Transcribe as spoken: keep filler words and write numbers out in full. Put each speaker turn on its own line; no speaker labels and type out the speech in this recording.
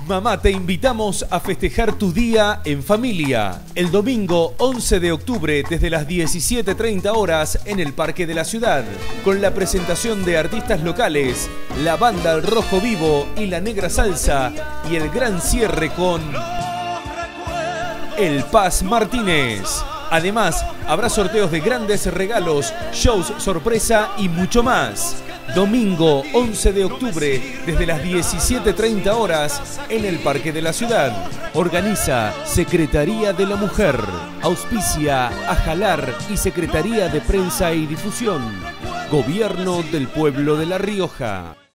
Mamá, te invitamos a festejar tu día en familia. El domingo once de octubre desde las diecisiete treinta horas en el Parque de la Ciudad. Con la presentación de artistas locales, la banda El Rojo Vivo y la Negra Salsa. Y el gran cierre con El Paz Martínez. Además, habrá sorteos de grandes regalos, shows sorpresa y mucho más. Domingo once de octubre, desde las diecisiete treinta horas, en el Parque de la Ciudad. Organiza Secretaría de la Mujer. Auspicia Ajalar y Secretaría de Prensa y Difusión. Gobierno del Pueblo de La Rioja.